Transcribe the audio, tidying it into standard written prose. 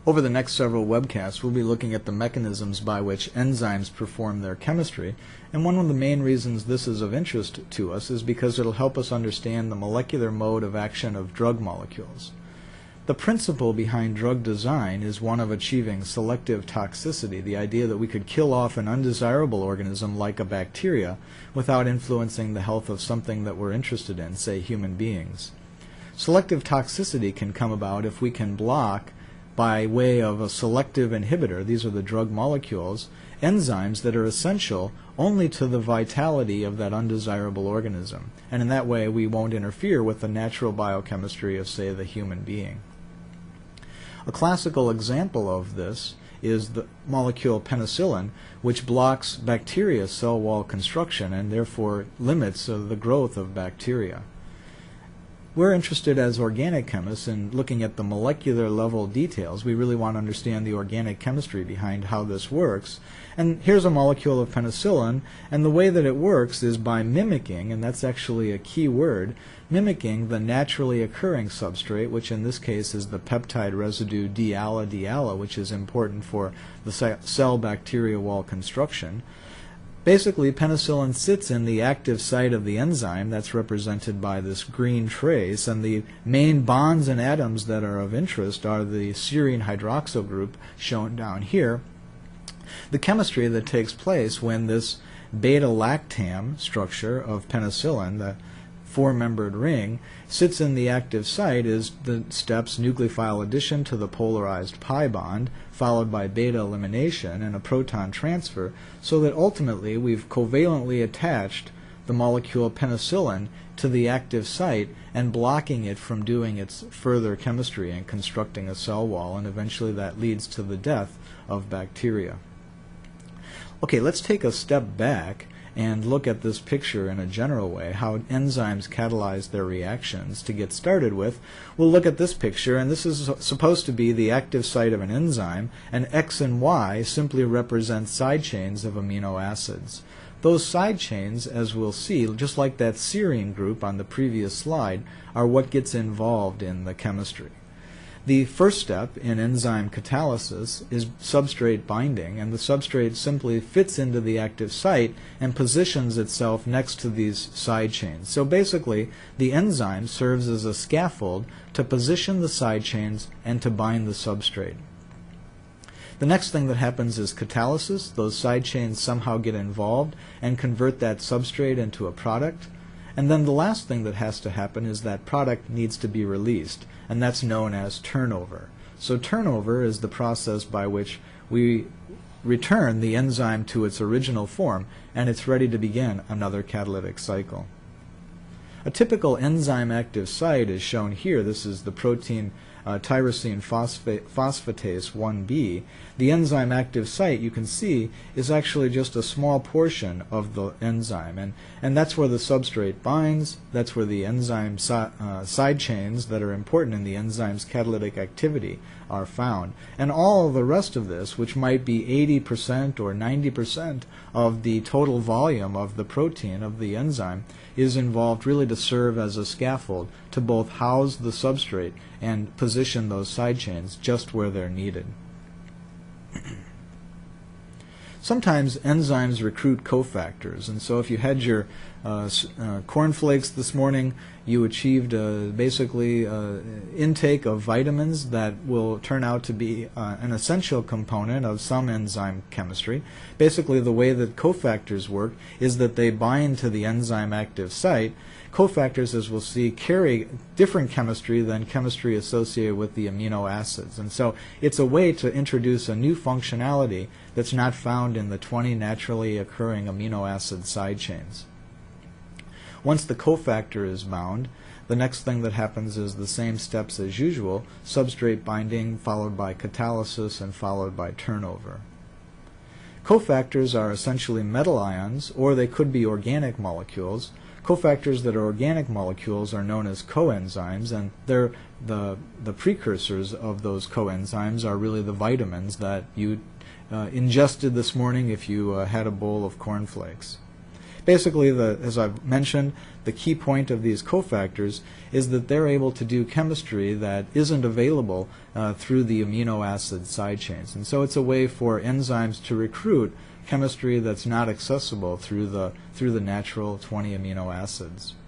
Over the next several webcasts, we'll be looking at the mechanisms by which enzymes perform their chemistry, and one of the main reasons this is of interest to us is because it'll help us understand the molecular mode of action of drug molecules. The principle behind drug design is one of achieving selective toxicity, the idea that we could kill off an undesirable organism like a bacteria without influencing the health of something that we're interested in, say human beings. Selective toxicity can come about if we can block, by way of a selective inhibitor, these are the drug molecules, enzymes that are essential only to the vitality of that undesirable organism. And in that way we won't interfere with the natural biochemistry of, say, the human being. A classical example of this is the molecule penicillin, which blocks bacteria cell wall construction and therefore limits the growth of bacteria. We're interested as organic chemists in looking at the molecular level details. We really want to understand the organic chemistry behind how this works. And here's a molecule of penicillin, and the way that it works is by mimicking, and that's actually a key word, mimicking the naturally occurring substrate, which in this case is the peptide residue D-ALA, which is important for the cell bacteria wall construction. Basically, penicillin sits in the active site of the enzyme, that's represented by this green trace, and the main bonds and atoms that are of interest are the serine hydroxyl group shown down here. The chemistry that takes place when this beta-lactam structure of penicillin, the four-membered ring, sits in the active site is the steps nucleophile addition to the polarized pi bond, followed by beta elimination and a proton transfer, so that ultimately we've covalently attached the molecule penicillin to the active site and blocking it from doing its further chemistry and constructing a cell wall, and eventually that leads to the death of bacteria. Okay, let's take a step back and look at this picture in a general way, how enzymes catalyze their reactions. To get started with, we'll look at this picture, and this is supposed to be the active site of an enzyme, and X and Y simply represent side chains of amino acids. Those side chains, as we'll see, just like that serine group on the previous slide, are what gets involved in the chemistry. The first step in enzyme catalysis is substrate binding, and the substrate simply fits into the active site and positions itself next to these side chains. So basically, the enzyme serves as a scaffold to position the side chains and to bind the substrate. The next thing that happens is catalysis. Those side chains somehow get involved and convert that substrate into a product. And then the last thing that has to happen is that product needs to be released, and that's known as turnover. So turnover is the process by which we return the enzyme to its original form, and it's ready to begin another catalytic cycle. A typical enzyme active site is shown here. This is the protein tyrosine phosphatase 1b. The enzyme active site, you can see, is actually just a small portion of the enzyme, and that's where the substrate binds. That's where the enzyme side chains that are important in the enzyme's catalytic activity are found. And all the rest of this, which might be 80% or 90% of the total volume of the protein of the enzyme, is involved really to serve as a scaffold to both house the substrate and position those side chains just where they're needed. Sometimes enzymes recruit cofactors, and so if you had your cornflakes this morning, you achieved basically intake of vitamins that will turn out to be an essential component of some enzyme chemistry. Basically, the way that cofactors work is that they bind to the enzyme active site. Cofactors, as we'll see, carry different chemistry than chemistry associated with the amino acids. And so it's a way to introduce a new functionality that's not found in the 20 naturally occurring amino acid side chains. Once the cofactor is bound, the next thing that happens is the same steps as usual: substrate binding, followed by catalysis, and followed by turnover. Cofactors are essentially metal ions, or they could be organic molecules. Cofactors that are organic molecules are known as coenzymes, and they're the precursors of those coenzymes are really the vitamins that you ingested this morning if you had a bowl of cornflakes. Basically, as I've mentioned, the key point of these cofactors is that they're able to do chemistry that isn't available through the amino acid side chains. And so it's a way for enzymes to recruit chemistry that's not accessible through the natural 20 amino acids.